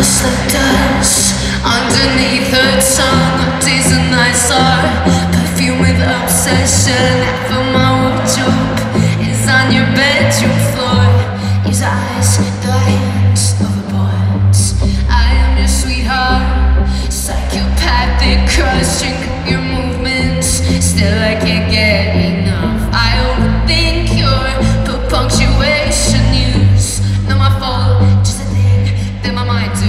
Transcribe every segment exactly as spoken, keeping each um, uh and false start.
slipped us underneath her tongue. Days and nights are perfumed with obsession. Half of my wardrobe is on your bedroom floor. Use eyes, the hands of the boards. I am your sweetheart, psychopathic crush. Drink your movements, still I can't get enough. I overthink your punctuation use. Not my fault, just a thing that my mind do.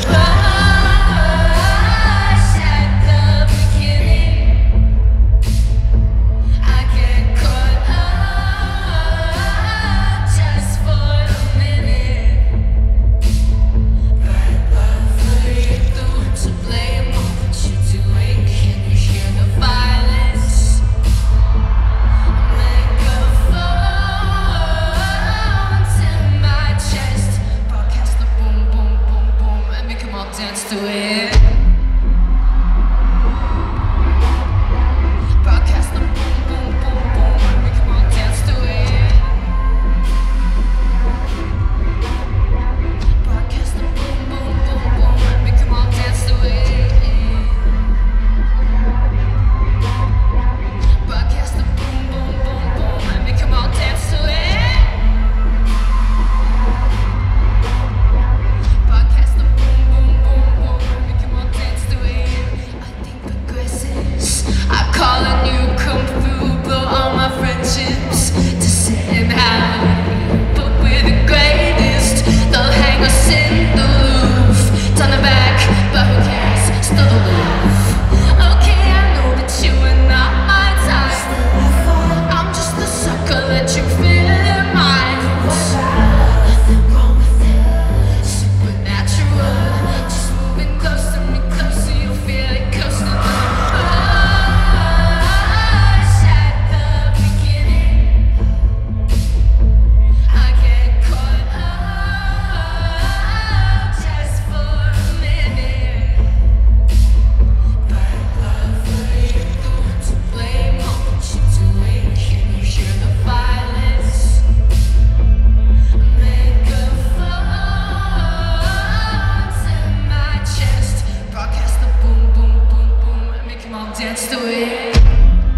Rush at the beginning. I get caught up just for a minute. Bad love for you to blame on what you're doing. Can you hear the violence? Make a phone to my chest. Broadcast the boom, boom, boom, boom, and make 'em all dance to it. Broadcast the boom, boom, boom, boom, and make 'em all dance to it. Broadcast the boom, boom, boom, boom, and make 'em all dance to it. Broadcast the boom, boom, boom, boom, and make 'em all dance to it. Broadcast the boom, boom, boom, boom, and make 'em all dance to it. I think progresses. I call and you come through, blow all my friendships to sit and have. But we're the greatest. They'll hang us in the Louvre. Turn it back, but who cares? Still the Louvre. Okay, I know that you are not my type. I'm just the sucker that you feel in mind. Nothing wrong with it. Supernatural. Just moving close to me, closer, you'll feel it coasting. Rush at the beginning. I get caught up just for a minute. Bad love for you to blame on what you're doing. Can you hear the violence? Make a phone to my chest. Broadcast the boom, boom, boom, boom, and make 'em all dance to it.